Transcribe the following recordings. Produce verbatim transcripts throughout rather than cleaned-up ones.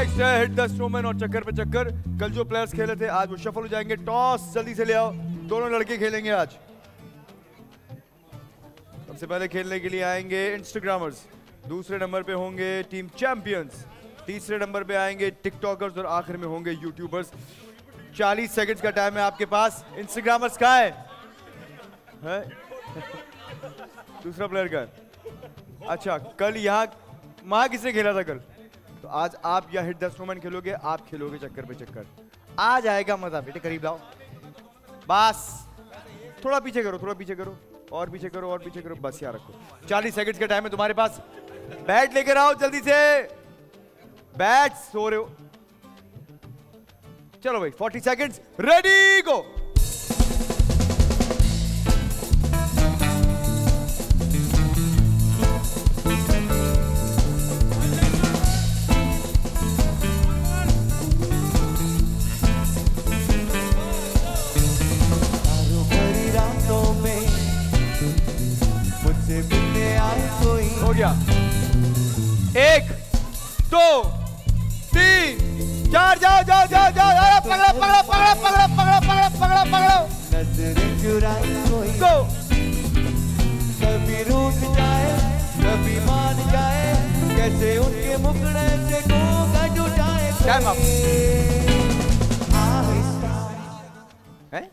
Next है hit the snowman और चक्कर पे चक्कर। कल जो प्लेयर्स खेले थे आज वो शफल हो जाएंगे। टॉस जल्दी से ले आओ, दोनों लड़के खेलेंगे आज। सबसे पहले खेलने के लिए आएंगे इंस्टाग्रामर्स, दूसरे नंबर पे होंगे टीम चैंपियंस, तीसरे नंबर पे आएंगे टिकटॉकर्स और आखिर में होंगे यूट्यूबर्स। चालीस सेकंड्स का टाइम है आपके पास। इंस्टाग्रामर्स कहाँ है, है? दूसरा प्लेयर का है? अच्छा, कल यहाँ वहाँ किसने खेला था कल? तो आज आप या हिट द स्नोमैन खेलोगे, आप खेलोगे चक्कर पे चक्कर। आ जाएगा मजा। बेटे करीब लाओ, बस थोड़ा पीछे करो, थोड़ा पीछे करो, और पीछे करो, और पीछे करो, बस यहाँ रखो। चालीस सेकंड्स का टाइम है तुम्हारे पास। बैट लेकर आओ जल्दी से, बैट सो रहे हो। चलो भाई, चालीस सेकंड्स, रेडी गो। हो गया, एक दो तीन चार, जाओ जाओ जाओ जाओ, पकड़ो पकड़ो पकड़ो पकड़ो पकड़ो पकड़ो पकड़ो पकड़ो। नजरें चुराई कोई गो, कभी रूठ जाए कभी मान जाए, कैसे उनके मुखड़े से घूंघट उठाए। टाइम अप है।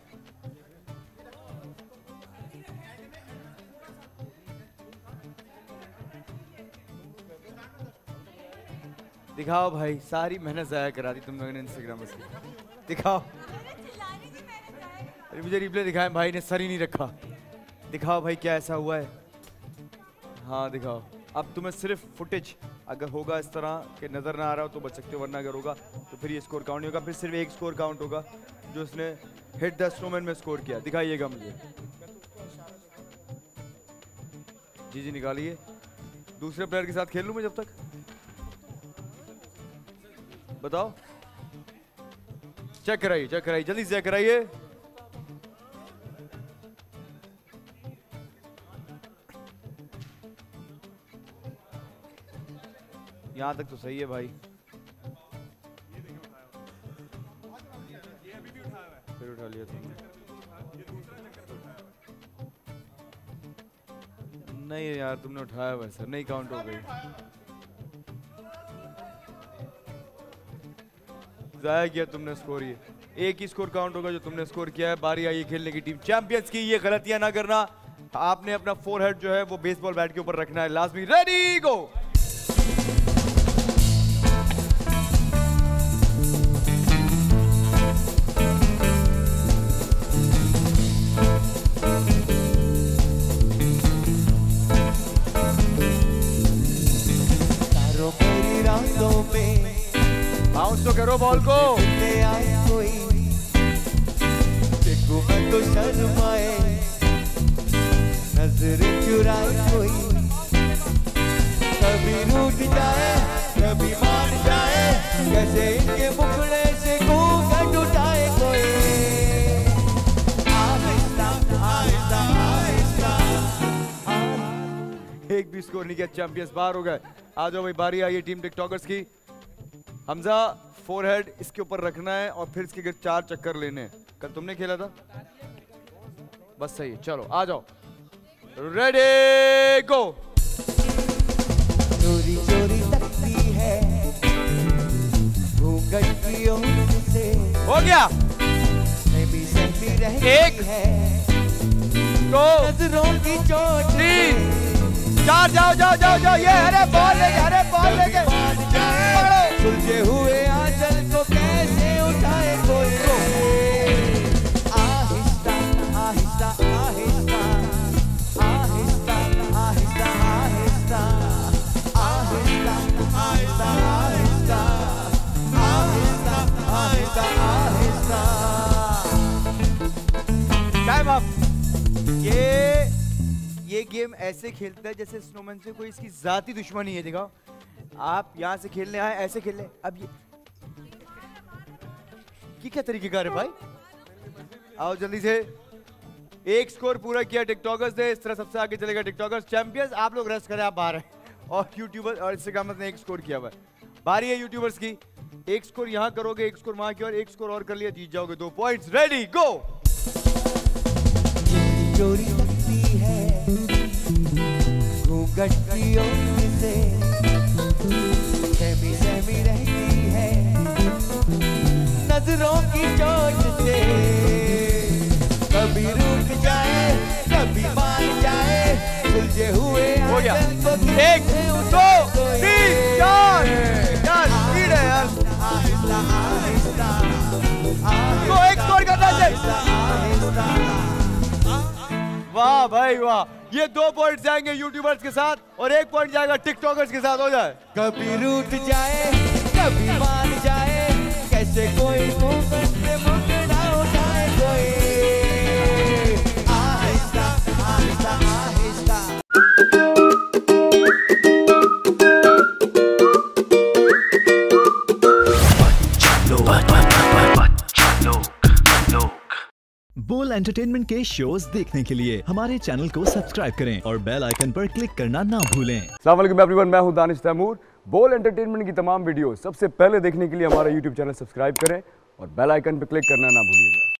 दिखाओ भाई, सारी मेहनत जाया करा दी तुम लोगों ने इंस्टाग्राम पे। दिखाओ, अरे मुझे रिप्ले दिखाएं, भाई ने सर ही नहीं रखा। दिखाओ भाई क्या ऐसा हुआ है। हाँ दिखाओ। अब तुम्हें सिर्फ फुटेज अगर होगा इस तरह कि नजर ना आ रहा हो तो बच सकते हो, वरना अगर होगा तो फिर ये स्कोर काउंट नहीं होगा। फिर सिर्फ एक स्कोर काउंट होगा जो उसने हिट द स्नोमैन में स्कोर किया। दिखाइएगा मुझे। जी जी निकालिए। दूसरे प्लेयर के साथ खेल लूं मैं जब तक? बताओ, चेक कराइए, चेक कराइए, जल्दी से चेक कराइए। यहां तक तो सही है भाई। फिर उठा लिया तुमने? नहीं यार, तुमने उठाया वैसे, नहीं काउंट हो गई। जाया किया तुमने स्कोर। ये एक ही स्कोर काउंट होगा जो तुमने स्कोर किया है। बारी आई खेलने की टीम चैंपियंस की। ये गलतियां ना करना, आपने अपना फोरहेड जो है वो बेसबॉल बैट के ऊपर रखना है लाजमी। रेडी गो। बाउंस तो करो बॉल को। कोई देखो मैं तो शर्माए, नजरें चुराए कोई, कभी रूठ जाए कभी मान जाए, कैसे इनके मुखड़े से घूंघट उठाए कोई। आहिस्ता आहिस्ता आहिस्ता। एक भी स्कोर नहीं किया, चैंपियंस बाहर हो गए। आ जाओ भाई, बारी आई है टीम टिकटॉकर्स की। हमजा फोरहेड इसके ऊपर रखना है और फिर इसके चार चक्कर लेने हैं। कल तुमने खेला था, बस सही है। चलो आ जाओ, रेडी गो। चोरी चोरी तकती है घूंघट की ओर से। हो गया। सहमी सहमी एक है दो नजरों की चोट, तीन चार, जाओ जाओ जाओ जाओ। ये अरे बॉल लेके, अरे बॉल लेके सुलझे हुए आंचल को कैसे उठाए कोई। आहिस्ता आहिस्ता आहिस्ता आहिस्ता आहिस्ता आहिस्ता आहिस्ता आहिस्ता आहिस्ता आहिस्ता आहिस्ता आहिस्ता। Time up. ये ये गेम ऐसे खेलता है जैसे स्नोमैन से कोई इसकी जाती दुश्मनी है। दिखाओ, आप यहाँ से खेलने आए, ऐसे खेलने। अब ये ये क्या तरीके का है भाई? आओ जल्दी से। एक स्कोर पूरा किया टिकटॉकर्स ने, इस तरह सबसे आगे चलेगा टिकटॉकर्स। चैंपियंस आप लोग रेस्ट करें, आप बाहर हैं। और यूट्यूबर और इंस्टाग्रामर्स ने एक स्कोर किया हुआ है। बारी है यूट्यूबर्स की। एक स्कोर यहाँ करोगे, एक स्कोर वहां की और एक स्कोर और कर लिया, जीत जाओगे दो पॉइंट्स। रेडी गो। चोरी लगती है घूंघट की ओर से, सहमी सहमी रहती है नजरों की चोट से, कभी रुक जाए कभी मान जाए, सुलझे हुए हो गया। एक दो तीन चार, यार स्पीड है यार। आहिस्ता आहिस्ता तो एक स्कोर करना चाहिए। वाह भाई वाह, ये दो पॉइंट जाएंगे यूट्यूबर्स के साथ और एक पॉइंट जाएगा टिकटॉकर्स के साथ। हो जाए। कभी रूठ जाए कभी मान जाए, कैसे कोई मुंह से मुकरा हो जाए कोई, आहिस्ता आहिस्ता आहिस्ता। बोल एंटरटेनमेंट के शोज देखने के लिए हमारे चैनल को सब्सक्राइब करें और बेल आइकन पर क्लिक करना ना भूलें। अस्सलाम वालेकुम एवरीवन, मैं हूं दानिश तैमूर। बोल एंटरटेनमेंट की तमाम वीडियो सबसे पहले देखने के लिए हमारा यूट्यूब चैनल सब्सक्राइब करें और बेल आइकन पर क्लिक करना ना भूलिएगा।